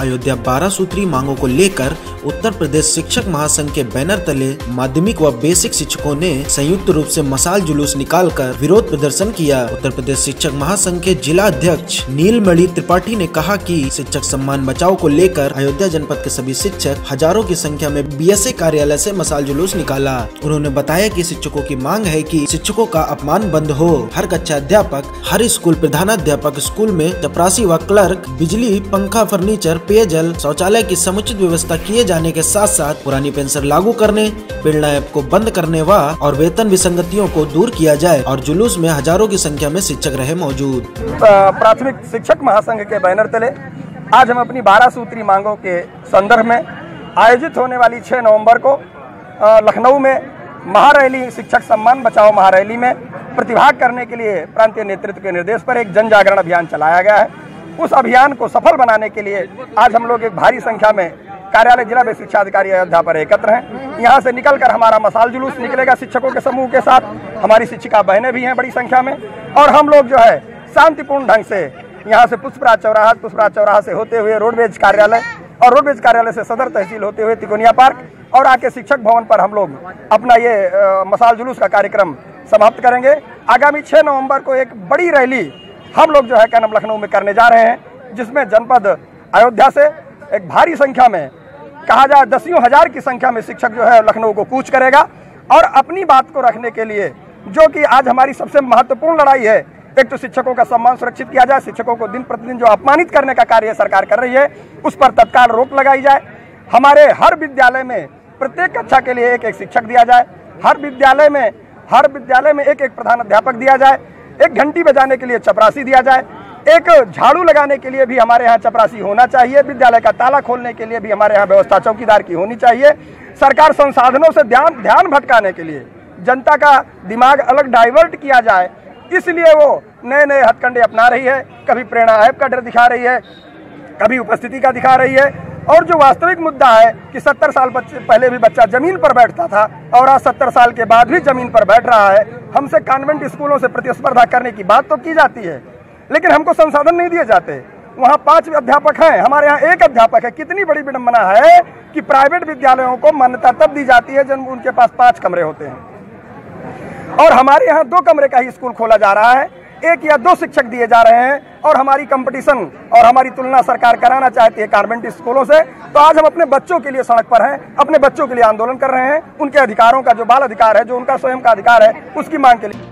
अयोध्या 12 सूत्री मांगों को लेकर उत्तर प्रदेश शिक्षक महासंघ के बैनर तले माध्यमिक व बेसिक शिक्षकों ने संयुक्त रूप से मशाल जुलूस निकालकर विरोध प्रदर्शन किया। उत्तर प्रदेश शिक्षक महासंघ के जिला अध्यक्ष नीलमणि त्रिपाठी ने कहा कि शिक्षक सम्मान बचाओ को लेकर अयोध्या जनपद के सभी शिक्षक हजारों की संख्या में बीएसए कार्यालय से मशाल जुलूस निकाला। उन्होंने बताया कि शिक्षकों की मांग है कि शिक्षकों का अपमान बंद हो। हर कक्षा अध्यापक, हर स्कूल प्रधानाध्यापक, स्कूल में चपरासी व क्लर्क, बिजली, पंखा, फर्नीचर, पेयजल, शौचालय की समुचित व्यवस्था किए जाने के साथ साथ पुरानी पेंशन लागू करने, प्रेरणा ऐप को बंद करने और वेतन विसंगतियों को दूर किया जाए। और जुलूस में हजारों की संख्या में शिक्षक रहे मौजूद। प्राथमिक शिक्षक महासंघ के बैनर तले आज हम अपनी 12 सूत्री मांगों के संदर्भ में आयोजित होने वाली 6 नवंबर को लखनऊ में महारैली, शिक्षक सम्मान बचाओ महारैली में प्रतिभाग करने के लिए प्रांतीय नेतृत्व के निर्देश पर एक जन जागरण अभियान चलाया गया है। उस अभियान को सफल बनाने के लिए आज हम लोग एक भारी संख्या में कार्यालय जिला बेसिक शिक्षा अधिकारी अयोध्या पर एकत्र हैं। यहाँ से निकलकर हमारा मशाल जुलूस निकलेगा शिक्षकों के समूह के साथ। हमारी शिक्षिका बहनें भी हैं बड़ी संख्या में, और हम लोग जो है शांतिपूर्ण ढंग से यहाँ से पुष्पराज चौराहा से होते हुए रोडवेज कार्यालय, और रोडवेज कार्यालय से सदर तहसील होते हुए तिकोनिया पार्क और आके शिक्षक भवन पर हम लोग अपना ये मशाल जुलूस का कार्यक्रम समाप्त करेंगे। आगामी 6 नवंबर को एक बड़ी रैली हम लोग जो है क्या नाम लखनऊ में करने जा रहे हैं, जिसमें जनपद अयोध्या से एक भारी संख्या में, कहा जाए दसियों हजार की संख्या में शिक्षक जो है लखनऊ को कूच करेगा। और अपनी बात को रखने के लिए, जो कि आज हमारी सबसे महत्वपूर्ण लड़ाई है, एक तो शिक्षकों का सम्मान सुरक्षित किया जाए, शिक्षकों को दिन प्रतिदिन जो अपमानित करने का कार्य सरकार कर रही है उस पर तत्काल रोक लगाई जाए। हमारे हर विद्यालय में प्रत्येक कक्षा के लिए एक शिक्षक दिया जाए। हर विद्यालय में एक प्रधान अध्यापक दिया जाए। एक घंटी बजाने के लिए चपरासी दिया जाए। एक झाड़ू लगाने के लिए भी हमारे यहाँ चपरासी होना चाहिए। विद्यालय का ताला खोलने के लिए भी हमारे यहाँ व्यवस्था चौकीदार की होनी चाहिए। सरकार संसाधनों से ध्यान भटकाने के लिए जनता का दिमाग अलग डाइवर्ट किया जाए, इसलिए वो नए हथकंडे अपना रही है। कभी प्रेरणा ऐप का डर दिखा रही है, कभी उपस्थिति का दिखा रही है। और जो वास्तविक मुद्दा है कि 70 साल पहले भी बच्चा जमीन पर बैठता था और आज 70 साल के बाद भी जमीन पर बैठ रहा है। हमसे कॉन्वेंट स्कूलों से प्रतिस्पर्धा करने की बात तो की जाती है, लेकिन हमको संसाधन नहीं दिए जाते। वहाँ 5 अध्यापक हैं, हमारे यहाँ 1 अध्यापक है। कितनी बड़ी विडंबना है कि प्राइवेट विद्यालयों को मान्यता तब दी जाती है जब उनके पास 5 कमरे होते हैं, और हमारे यहाँ 2 कमरे का ही स्कूल खोला जा रहा है। 1 या 2 शिक्षक दिए जा रहे हैं, और हमारी कंपटीशन और हमारी तुलना सरकार कराना चाहती है कॉन्वेंट स्कूलों से। तो आज हम अपने बच्चों के लिए सड़क पर हैं, अपने बच्चों के लिए आंदोलन कर रहे हैं। उनके अधिकारों का, जो बाल अधिकार है, जो उनका स्वयं का अधिकार है, उसकी मांग के लिए।